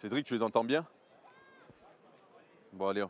Cédric, tu les entends bien? Bon, allez.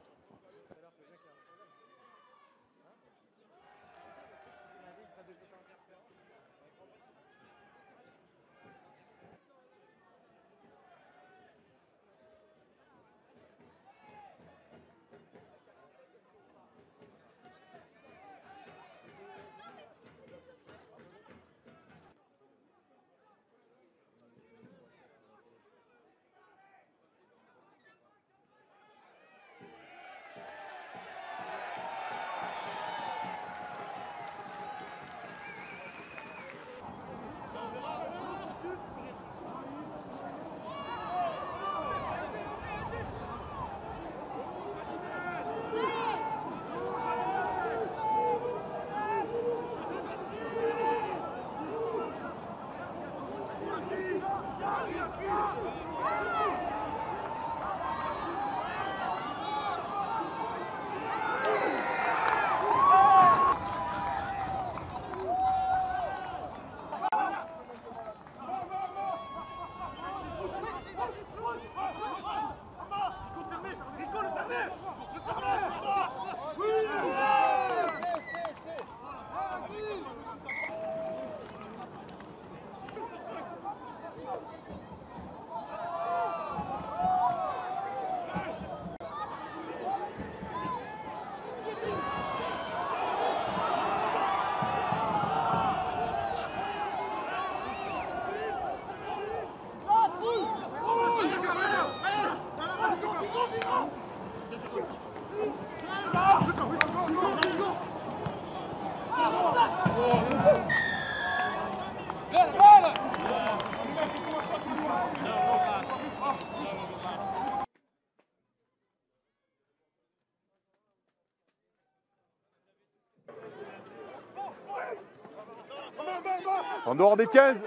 En dehors des 15,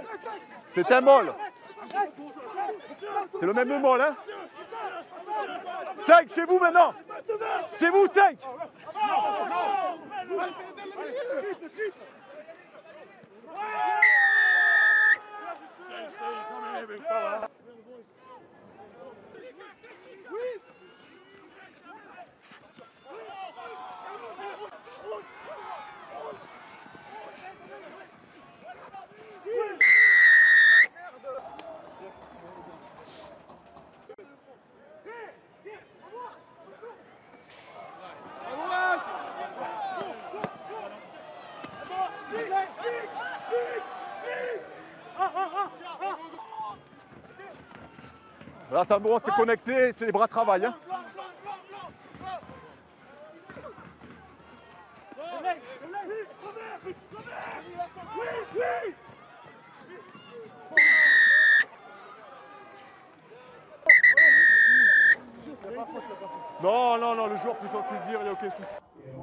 c'est un mol. C'est le même mol, hein? 5 chez vous maintenant. Chez vous, 5. Là, ça bon, c'est connecté, c'est les bras travaillent. Hein. Non, non, non, le joueur peut s'en saisir, il n'y a aucun souci.